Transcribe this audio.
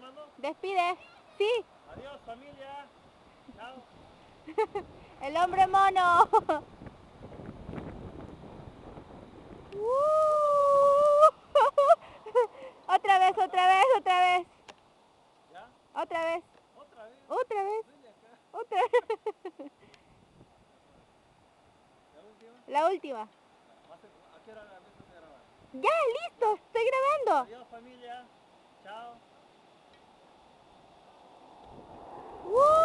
grabando? Despide. Sí. Adiós, familia. Chao. El hombre mono. Otra vez, otra vez, otra vez. ¿Ya? Otra vez. ¿Otra vez? Otra vez. Ven acá. Otra vez. ¿La última? La última. ¿A qué hora empiezas a grabar? Ya, listo. Estoy grabando. Adiós, familia. Chao.